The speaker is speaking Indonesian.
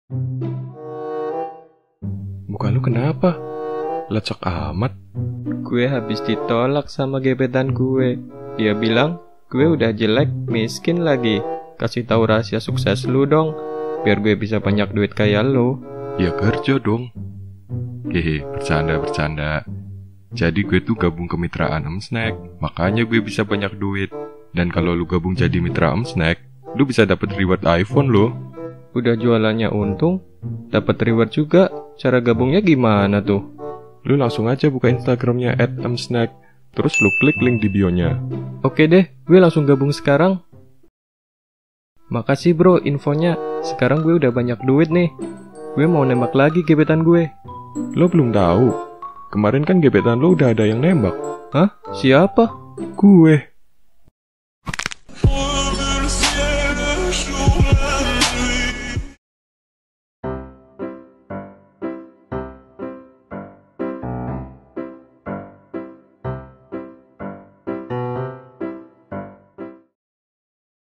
Muka lu kenapa? Lecek amat. Gue habis ditolak sama gebetan gue. Dia bilang gue udah jelek, miskin lagi. Kasih tahu rahasia sukses lu dong, biar gue bisa banyak duit kayak lu. Ya kerja dong. Hehe, bercanda. Jadi gue tuh gabung ke mitraan Snack, makanya gue bisa banyak duit. Dan kalau lu gabung jadi mitra Snack, lu bisa dapat reward iPhone lo. Udah jualannya untung, dapat reward juga. Cara gabungnya gimana tuh? Lu langsung aja buka Instagramnya @msnack, terus lu klik link di bio-nya. Oke deh, gue langsung gabung sekarang. Makasih bro infonya, sekarang gue udah banyak duit nih. Gue mau nembak lagi gebetan gue. Lo belum tahu? Kemarin kan gebetan lo udah ada yang nembak. Hah? Siapa? Gue.